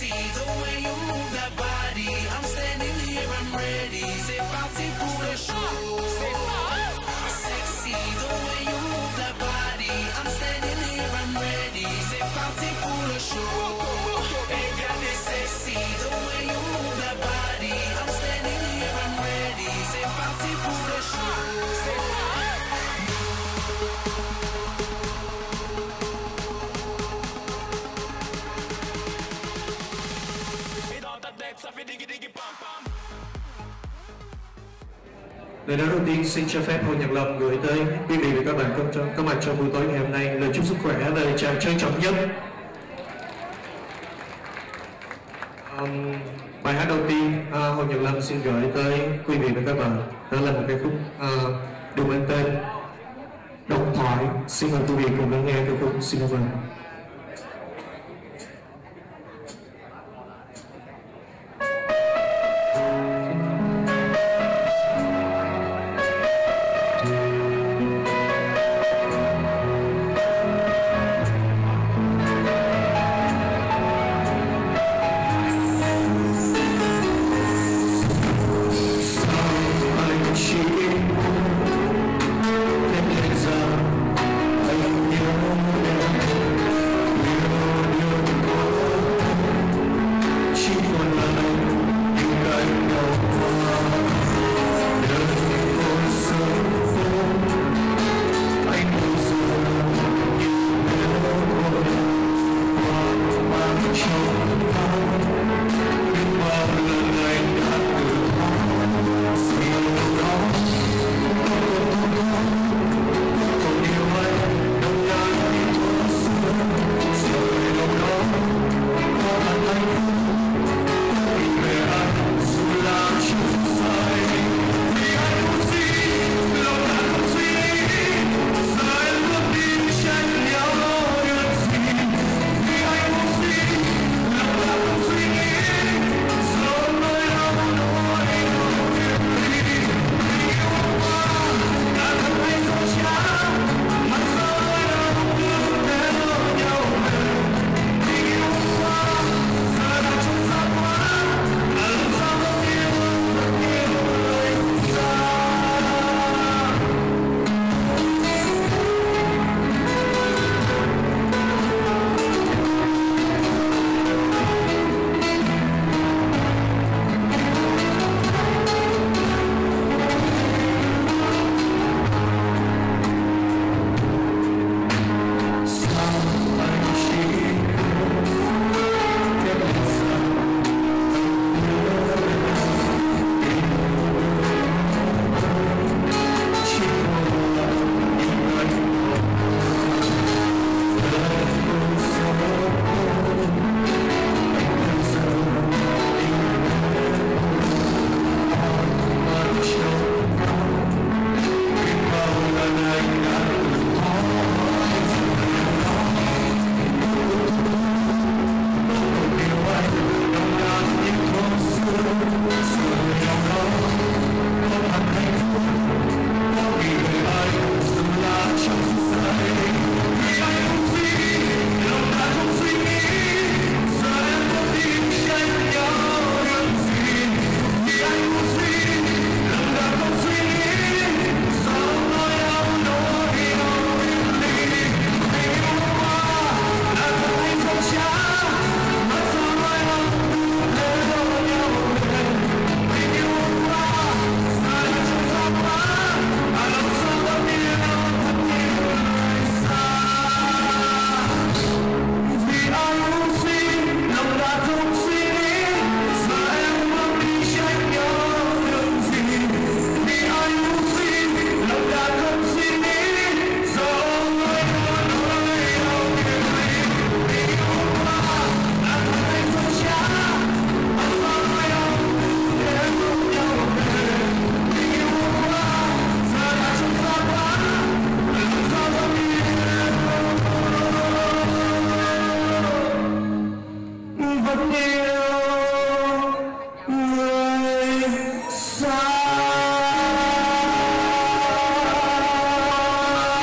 sexy, the way you move that body. I'm standing here, I'm ready. C'est parti pour le show. Sexy, the way you move that body. I'm standing here, I'm ready. C'est parti pour le show. Regardez sexy, the way you move that body. I'm standing here, I'm ready. C'est parti pour le show. Lời nói đầu tiên xin cho phép Hồ Nhật Lâm gửi tới quý vị và các bạn có mặt trong buổi tối ngày hôm nay lời chúc sức khỏe, lời chào trân trọng nhất. Bài hát đầu tiên Hồ Nhật Lâm xin gửi tới quý vị và các bạn đó là một ca khúc được mang tên Độc Thoại. Xin mời quý vị cùng lắng nghe ca khúc. Xin cảm ơn.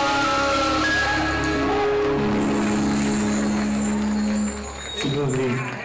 Xin mời quý vị.